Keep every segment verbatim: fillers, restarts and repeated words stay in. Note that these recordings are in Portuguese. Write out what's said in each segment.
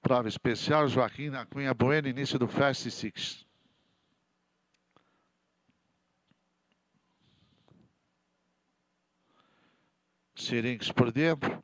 Prova especial, Joaquim da Cunha Bueno, início do Fast Six. Syrinx por dentro.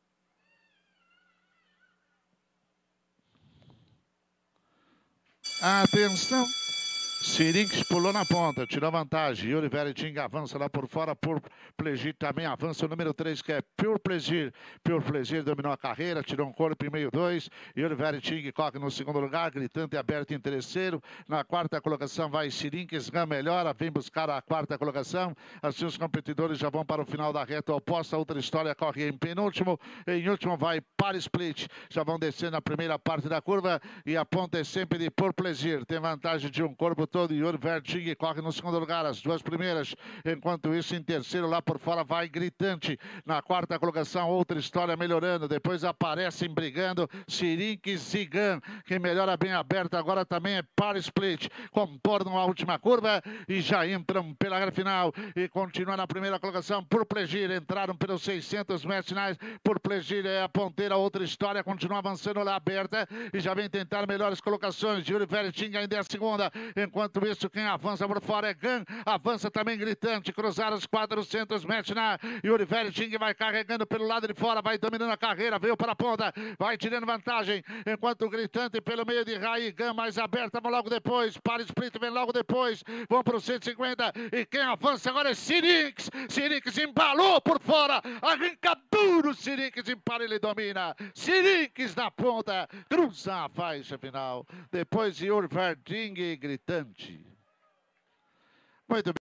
Atenção. Syrinx pulou na ponta, tirou vantagem. Yuri Veriting avança lá por fora. Pure Pleasure também avança. O número três, que é Pure Pleasure. Pure Pleasure dominou a carreira, tirou um corpo em meio dois. Yuri Veriting corre no segundo lugar, Gritante aberto em terceiro. Na quarta colocação vai Syrinx, Ram melhora, vem buscar a quarta colocação. Assim os competidores já vão para o final da reta oposta. Outra história corre em penúltimo. Em último vai Para Split. Já vão descendo na primeira parte da curva e a ponta é sempre de Pure Pleasure. Tem vantagem de um corpo todo. Yuri Veriting corre no segundo lugar, as duas primeiras. Enquanto isso, em terceiro, lá por fora, vai Gritante. Na quarta colocação, outra história melhorando. Depois aparecem brigando Syrinx e Gun. Quem melhora bem aberta agora também é Para Split. Contornam a última curva e já entram pela reta final. E continua na primeira colocação Pure Pleasure. Entraram pelos seiscentos metros finais. Pure Pleasure é a ponteira. Outra história continua avançando lá aberta e já vem tentar melhores colocações. Yuri Veriting ainda é a segunda. Enquanto isso, quem avança por fora é Gun. Avança também Gritante. Cruzaram os quatrocentos metros na Yuri Veriting vai carregando pelo lado de fora, vai dominando a carreira, veio para a ponta, vai tirando vantagem. Enquanto o Gritante pelo meio de Rai e Gun mais aberta, vão logo depois. Para Split vem logo depois. Vão para os cento e cinquenta e quem avança agora é Syrinx. Syrinx embalou por fora. Arranca duro. Syrinx empala, ele domina. Syrinx na ponta. Cruza a faixa final. Depois Yuri Veriting e Gritante. Muito bem.